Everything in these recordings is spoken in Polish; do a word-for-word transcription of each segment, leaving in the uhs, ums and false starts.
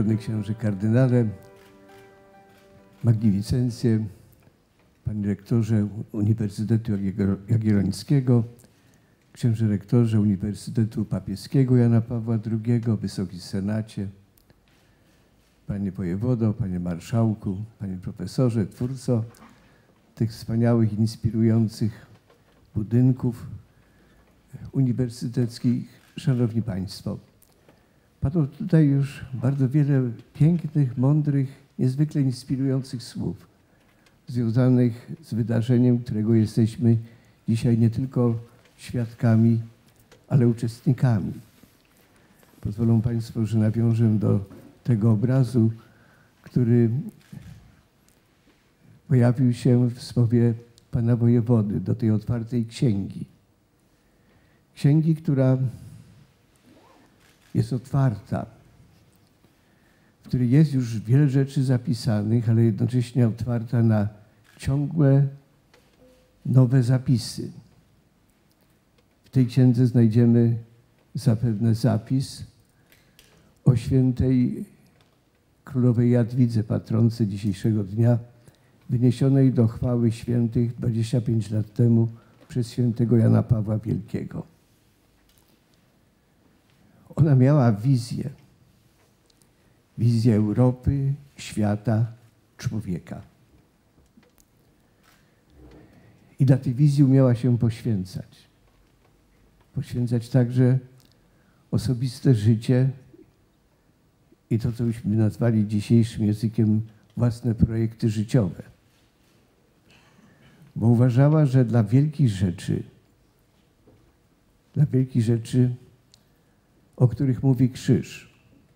czcigodny księże kardynale, Magnificencje, panie rektorze Uniwersytetu Jagiellońskiego, księże rektorze Uniwersytetu Papieskiego Jana Pawła drugiego, Wysoki Senacie, panie wojewodo, panie marszałku, panie profesorze, twórco tych wspaniałych, inspirujących budynków uniwersyteckich, szanowni państwo. Padło tutaj już bardzo wiele pięknych, mądrych, niezwykle inspirujących słów związanych z wydarzeniem, którego jesteśmy dzisiaj nie tylko świadkami, ale uczestnikami. Pozwolą państwo, że nawiążę do tego obrazu, który pojawił się w słowie pana wojewody, do tej otwartej księgi. Księgi, która jest otwarta, w której jest już wiele rzeczy zapisanych, ale jednocześnie otwarta na ciągłe nowe zapisy. W tej księdze znajdziemy zapewne zapis o świętej królowej Jadwidze, patronce dzisiejszego dnia, wyniesionej do chwały świętych dwadzieścia pięć lat temu przez świętego Jana Pawła Wielkiego. Ona miała wizję, wizję Europy, świata, człowieka. I dla tej wizji umiała się poświęcać. Poświęcać także osobiste życie i to, co byśmy nazwali dzisiejszym językiem, własne projekty życiowe. Bo uważała, że dla wielkich rzeczy, dla wielkich rzeczy, o których mówi krzyż,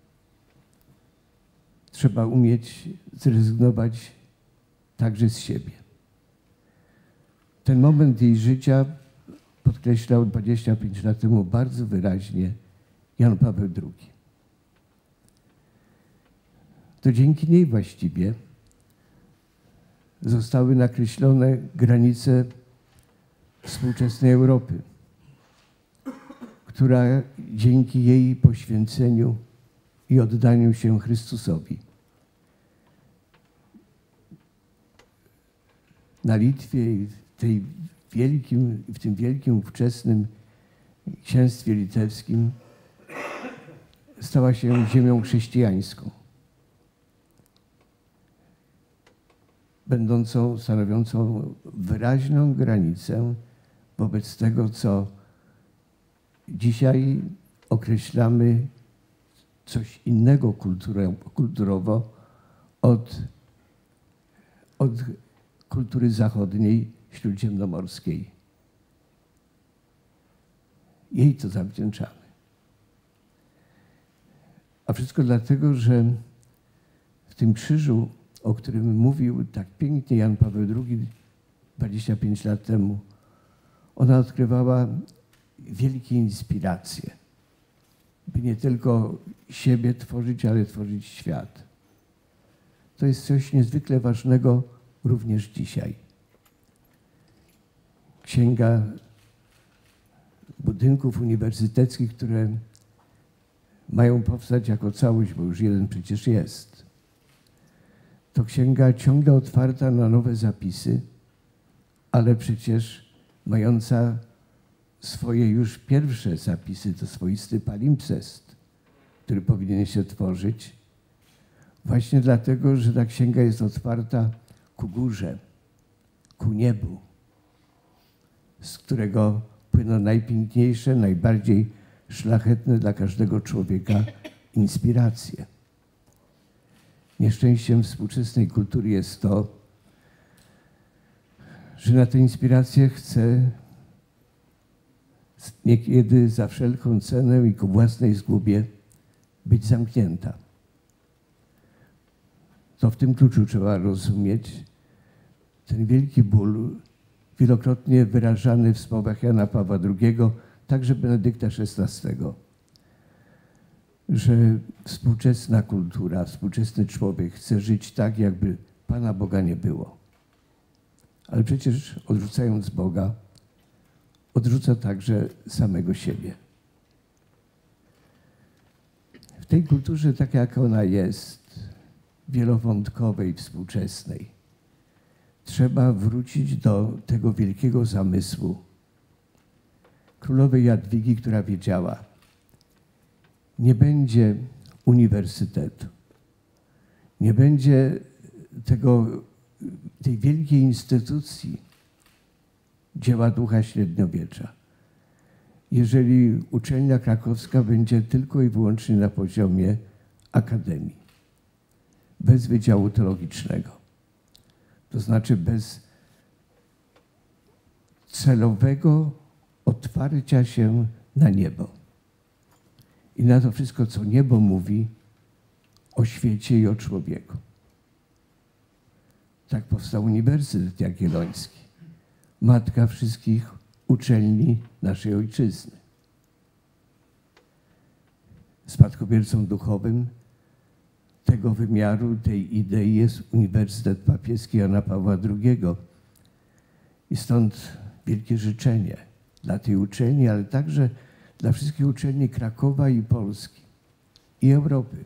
trzeba umieć zrezygnować także z siebie. Ten moment jej życia podkreślał dwadzieścia pięć lat temu bardzo wyraźnie Jan Paweł drugi. To dzięki niej właściwie zostały nakreślone granice współczesnej Europy, która dzięki jej poświęceniu i oddaniu się Chrystusowi na Litwie i w, tej wielkim, w tym wielkim ówczesnym księstwie litewskim stała się ziemią chrześcijańską, będącą, stanowiącą wyraźną granicę wobec tego, co dzisiaj określamy coś innego kulturowo od, od kultury zachodniej, śródziemnomorskiej. Jej to zawdzięczamy. A wszystko dlatego, że w tym krzyżu, o którym mówił tak pięknie Jan Paweł drugi dwadzieścia pięć lat temu, ona odkrywała wielkie inspiracje, by nie tylko siebie tworzyć, ale tworzyć świat. To jest coś niezwykle ważnego również dzisiaj. Księga budynków uniwersyteckich, które mają powstać jako całość, bo już jeden przecież jest. To księga ciągle otwarta na nowe zapisy, ale przecież mająca swoje już pierwsze zapisy, to swoisty palimpsest, który powinien się tworzyć, właśnie dlatego, że ta księga jest otwarta ku górze, ku niebu, z którego płyną najpiękniejsze, najbardziej szlachetne dla każdego człowieka inspiracje. Nieszczęściem współczesnej kultury jest to, że na te inspiracje chce niekiedy za wszelką cenę i ku własnej zgubie być zamknięta. To w tym kluczu trzeba rozumieć ten wielki ból, wielokrotnie wyrażany w słowach Jana Pawła drugiego, także Benedykta szesnastego, że współczesna kultura, współczesny człowiek chce żyć tak, jakby Pana Boga nie było. Ale przecież odrzucając Boga, odrzuca także samego siebie. w tej kulturze, tak jak ona jest, wielowątkowej, współczesnej, trzeba wrócić do tego wielkiego zamysłu królowej Jadwigi, która wiedziała, nie będzie uniwersytetu, nie będzie tego, tej wielkiej instytucji dzieła ducha średniowiecza, jeżeli uczelnia krakowska będzie tylko i wyłącznie na poziomie akademii, bez wydziału teologicznego, to znaczy bez celowego otwarcia się na niebo i na to wszystko, co niebo mówi o świecie i o człowieku. Tak powstał Uniwersytet Jagielloński, matka wszystkich uczelni naszej ojczyzny. Spadkobiercą duchowym tego wymiaru, tej idei jest Uniwersytet Papieski Jana Pawła drugiego. I stąd wielkie życzenie dla tej uczelni, ale także dla wszystkich uczelni Krakowa i Polski i Europy.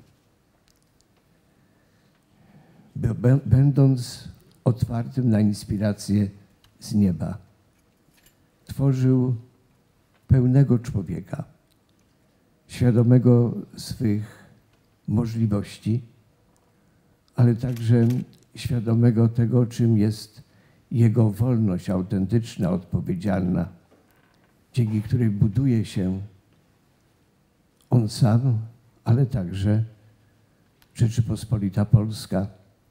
Będąc otwartym na inspirację z nieba, tworzył pełnego człowieka, świadomego swych możliwości, ale także świadomego tego, czym jest jego wolność autentyczna, odpowiedzialna, dzięki której buduje się on sam, ale także Rzeczypospolita Polska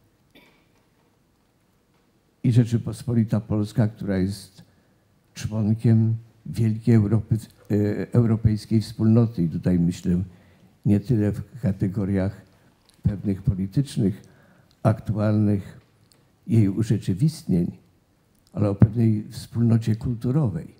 i Rzeczypospolita Polska, która jest członkiem wielkiej Europy, europejskiej wspólnoty. I tutaj myślę nie tyle w kategoriach pewnych politycznych, aktualnych jej urzeczywistnień, ale o pewnej wspólnocie kulturowej.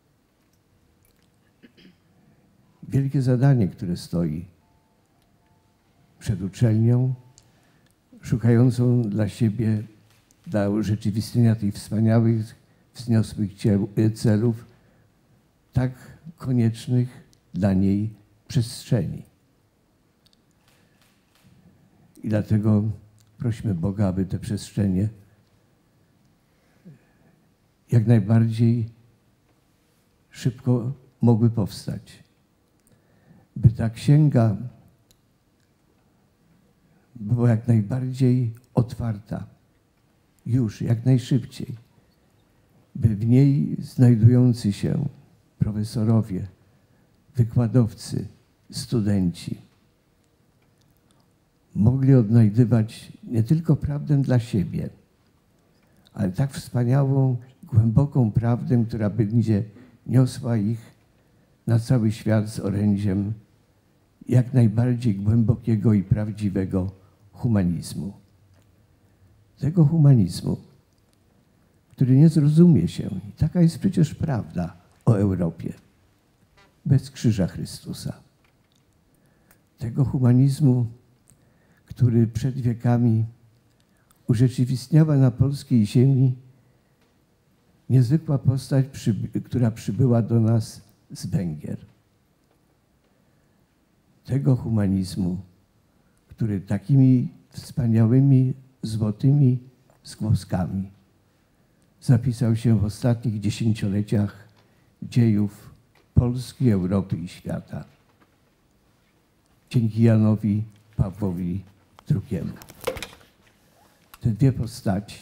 Wielkie zadanie, które stoi przed uczelnią, szukającą dla siebie, dla urzeczywistnienia tych wspaniałych, wzniosłych celów, tak koniecznych dla niej przestrzeni. I dlatego prosimy Boga, aby te przestrzenie jak najbardziej szybko mogły powstać. By ta księga była jak najbardziej otwarta, już, jak najszybciej. By w niej znajdujący się profesorowie, wykładowcy, studenci mogli odnajdywać nie tylko prawdę dla siebie, ale tak wspaniałą, głęboką prawdę, która będzie niosła ich na cały świat z orędziem jak najbardziej głębokiego i prawdziwego humanizmu. Tego humanizmu, który nie zrozumie się, i taka jest przecież prawda o Europie, bez krzyża Chrystusa. Tego humanizmu, który przed wiekami urzeczywistniała na polskiej ziemi niezwykła postać, która przybyła do nas z Węgier. Tego humanizmu, który takimi wspaniałymi, złotymi zgłoskami zapisał się w ostatnich dziesięcioleciach dziejów Polski, Europy i świata. Dzięki Janowi Pawłowi drugiemu. Te dwie postaci,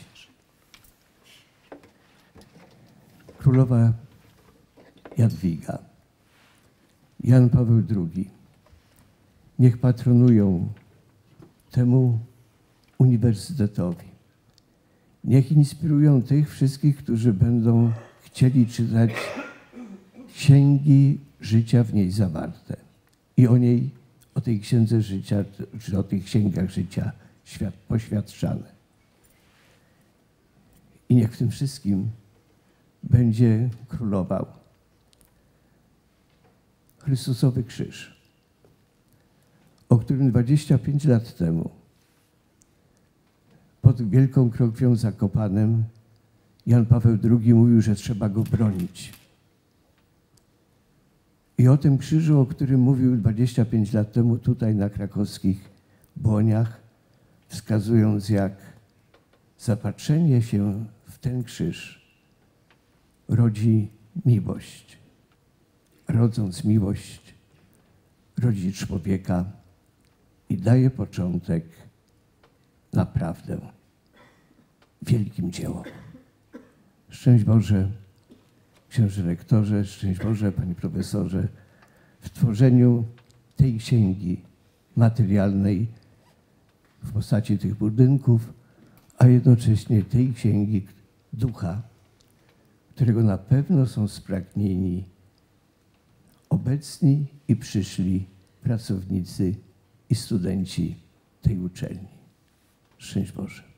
królowa Jadwiga, Jan Paweł drugi, niech patronują temu uniwersytetowi. Niech inspirują tych wszystkich, którzy będą chcieli czytać księgi życia w niej zawarte i o niej, o tej księdze życia, czy o tych księgach życia świat, poświadczane. I niech w tym wszystkim będzie królował Chrystusowy krzyż, o którym dwadzieścia pięć lat temu pod Wielką Krokwią Zakopanem Jan Paweł drugi mówił, że trzeba go bronić. I o tym krzyżu, o którym mówił dwadzieścia pięć lat temu tutaj na krakowskich Błoniach, wskazując, jak zapatrzenie się w ten krzyż rodzi miłość. Rodząc miłość, rodzi człowieka i daje początek naprawdę wielkim dziełom. Szczęść Boże, księże rektorze, szczęść Boże, panie profesorze, w tworzeniu tej księgi materialnej w postaci tych budynków, a jednocześnie tej księgi ducha, którego na pewno są spragnieni obecni i przyszli pracownicy i studenci tej uczelni. Szczęść Boże.